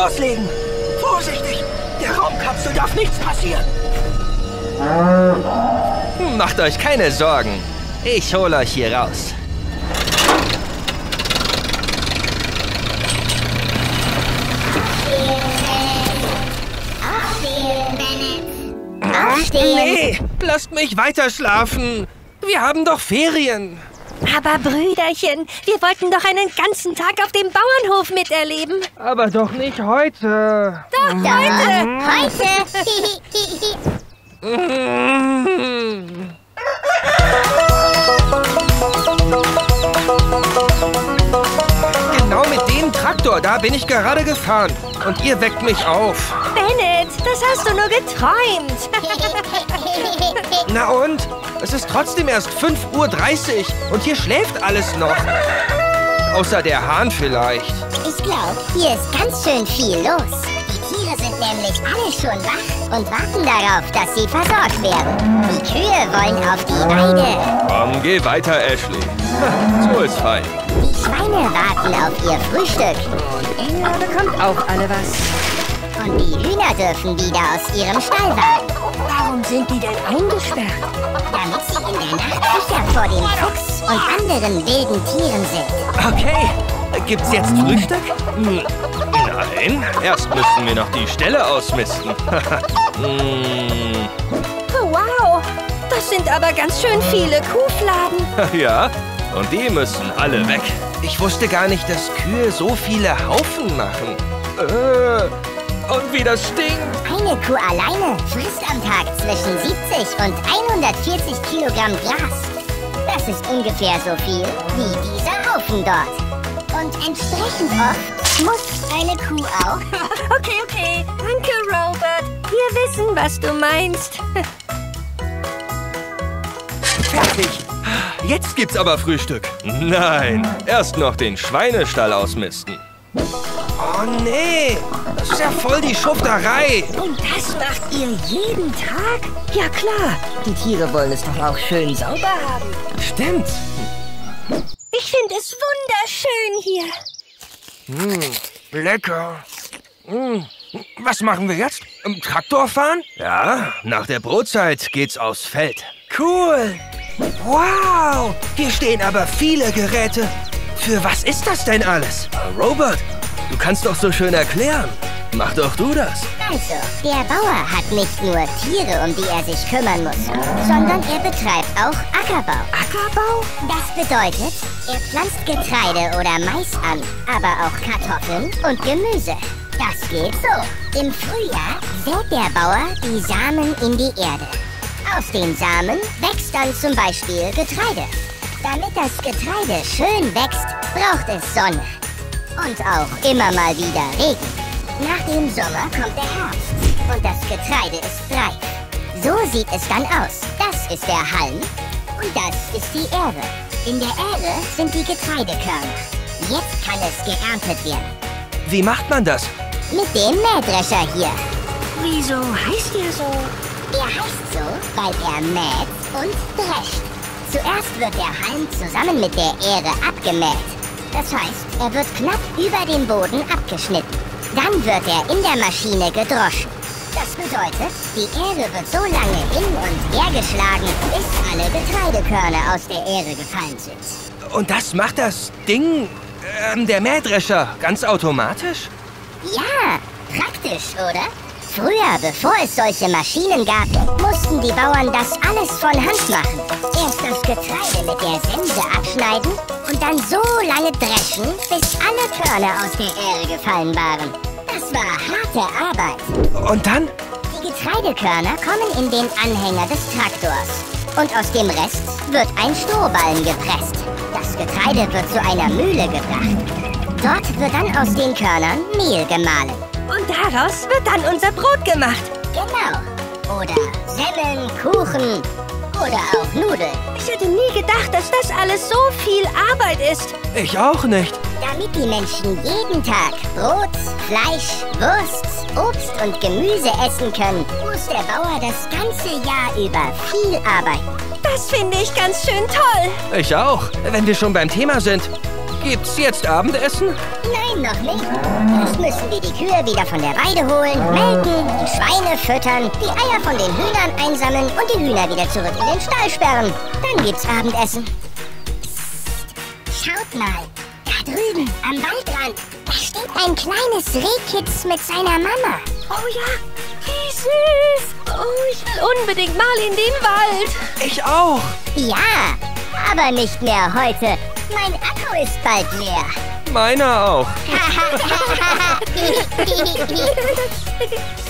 loslegen. Vorsichtig, der Raumkapsel darf nichts passieren. Macht euch keine Sorgen. Ich hole euch hier raus. Aufstehen! Nee, lasst mich weiter schlafen. Wir haben doch Ferien. Aber Brüderchen, wir wollten doch einen ganzen Tag auf dem Bauernhof miterleben. Aber doch nicht heute. Doch, heute! Genau mit dem Traktor, da bin ich gerade gefahren. Und ihr weckt mich auf. Bennett, das hast du nur geträumt. Na und? Es ist trotzdem erst 5:30 Uhr und hier schläft alles noch. Außer der Hahn vielleicht. Ich glaube, hier ist ganz schön viel los. Die Tiere sind nämlich alle schon wach und warten darauf, dass sie versorgt werden. Die Kühe wollen auf die Weide. Komm, geh weiter, Ashley. So ist fein. Die Schweine warten auf ihr Frühstück. Inga bekommt auch alle was. Und die Hühner dürfen wieder aus ihrem Stall warten. Warum sind die denn eingesperrt? Damit sie in der Nacht sicher vor dem Fuchs und anderen wilden Tieren sind. Okay, gibt's jetzt Frühstück? Nein, erst müssen wir noch die Ställe ausmisten. Oh, wow, das sind aber ganz schön viele Kuhfladen. Ja, und die müssen alle weg. Ich wusste gar nicht, dass Kühe so viele Haufen machen. Und wie das stinkt. Eine Kuh alleine frisst am Tag zwischen 70 und 140 Kilogramm Gras. Das ist ungefähr so viel wie dieser Haufen dort. Und entsprechend oft muss eine Kuh auch. Okay. Danke, Robert. Wir wissen, was du meinst. Fertig. Jetzt gibt's aber Frühstück. Nein, erst noch den Schweinestall ausmisten. Oh nee, das ist ja voll die Schufterei. Und das macht ihr jeden Tag? Ja klar, die Tiere wollen es doch auch schön sauber haben. Stimmt. Ich finde es wunderschön hier. Lecker. Was machen wir jetzt? Traktor fahren? Ja, nach der Brotzeit geht's aufs Feld. Cool. Wow, hier stehen aber viele Geräte. Für was ist das denn alles? Robert, du kannst doch so schön erklären. Mach doch du das. Also, der Bauer hat nicht nur Tiere, um die er sich kümmern muss, sondern er betreibt auch Ackerbau. Ackerbau? Das bedeutet, er pflanzt Getreide oder Mais an, aber auch Kartoffeln und Gemüse. Das geht so. Im Frühjahr sät der Bauer die Samen in die Erde. Aus den Samen wächst dann zum Beispiel Getreide. Damit das Getreide schön wächst, braucht es Sonne. Und auch immer mal wieder Regen. Nach dem Sommer kommt der Herbst und das Getreide ist reif. So sieht es dann aus. Das ist der Halm und das ist die Ähre. In der Ähre sind die Getreidekörner. Jetzt kann es geerntet werden. Wie macht man das? Mit dem Mähdrescher hier. Wieso heißt der so? Er heißt so, weil er mäht und drescht. Zuerst wird der Halm zusammen mit der Ähre abgemäht. Das heißt, er wird knapp über dem Boden abgeschnitten. Dann wird er in der Maschine gedroschen. Das bedeutet, die Ähre wird so lange hin und her geschlagen, bis alle Getreidekörner aus der Ähre gefallen sind. Und das macht das Ding, der Mähdrescher, ganz automatisch? Ja, praktisch, oder? Früher, bevor es solche Maschinen gab, mussten die Bauern das alles von Hand machen. Erst das Getreide mit der Sense abschneiden und dann so lange dreschen, bis alle Körner aus der Ähre gefallen waren. Das war harte Arbeit. Und dann? Die Getreidekörner kommen in den Anhänger des Traktors. Und aus dem Rest wird ein Strohballen gepresst. Das Getreide wird zu einer Mühle gebracht. Dort wird dann aus den Körnern Mehl gemahlen. Und daraus wird dann unser Brot gemacht. Genau. Oder Semmeln, Kuchen oder auch Nudeln. Ich hätte nie gedacht, dass das alles so viel Arbeit ist. Ich auch nicht. Damit die Menschen jeden Tag Brot, Fleisch, Wurst, Obst und Gemüse essen können, muss der Bauer das ganze Jahr über viel arbeiten. Das finde ich ganz schön toll. Ich auch. Wenn wir schon beim Thema sind. Gibt's jetzt Abendessen? Nein, noch nicht. Erst müssen wir die Kühe wieder von der Weide holen, melken, die Schweine füttern, die Eier von den Hühnern einsammeln und die Hühner wieder zurück in den Stall sperren. Dann gibt's Abendessen. Psst. Schaut mal, da drüben am Waldrand, da steht ein kleines Rehkitz mit seiner Mama. Oh ja, wie süß. Oh, ich will unbedingt mal in den Wald. Ich auch. Ja, aber nicht mehr heute. Mein Akku ist bald leer. Meiner auch.